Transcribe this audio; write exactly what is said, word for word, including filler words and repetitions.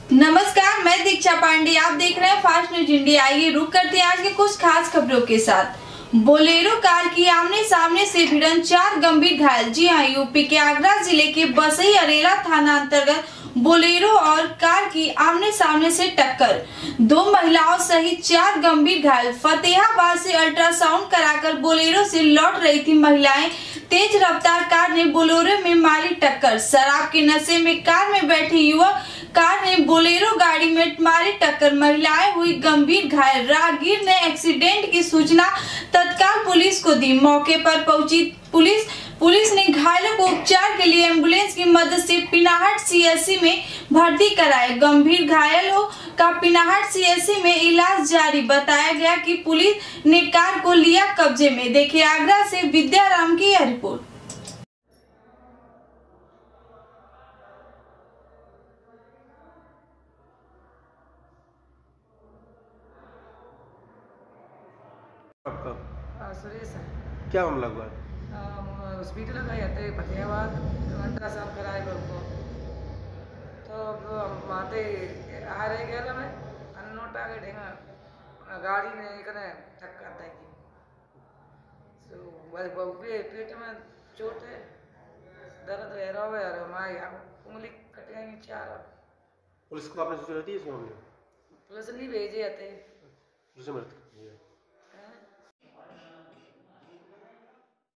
नमस्कार, मैं दीक्षा पांडे। आप देख रहे हैं फास्ट न्यूज इंडिया। आइए रुक करते हैं आज के कुछ खास खबरों के साथ। बोलेरो कार की आमने सामने से भिड़न, चार गंभीर घायल। जी हां, यूपी के आगरा जिले के बसई अरेला थाना अंतर्गत बोलेरो और कार की आमने सामने से टक्कर, दो महिलाओं सहित चार गंभीर घायल। फतेहाबाद से अल्ट्रासाउंड कराकर बोलेरो से लौट रही थी महिलाएं। तेज रफ्तार कार ने बोलेरो में मारी टक्कर। शराब के नशे में कार में बैठे युवक कार ने बोलेरो गाड़ी में मारी टक्कर। महिलाएं हुई गंभीर घायल। राहगीर ने एक्सीडेंट की सूचना तत्काल पुलिस को दी। मौके पर पहुंची पुलिस पुलिस ने घायलों को उपचार के लिए एम्बुलेंस की मदद से पिनाहट सीएचसी में भर्ती कराया। गंभीर घायलों का पिनाहट सीएचसी में इलाज जारी। बताया गया कि पुलिस ने कार को लिया कब्जे में। देखिए आगरा से विद्याराम की यह रिपोर्ट। आपका हाँ, सुरेश है। क्या मामला हुआ? हॉस्पिटल में जाते फतेहाबाद अल्ट्रासाउंड कराए लोग को तो माते आ रहे गया मैं अन्नोट आगे ढेंगा गाड़ी ने कने धक्का देगी सो बस बहुके पेट में चोट है, दर्द है रो है और माई उंगली कट गई चार। पुलिस को आपने सूचना दी इस मामले में? पुलिस नहीं भेजे आते। पुलिस ने मदद की है।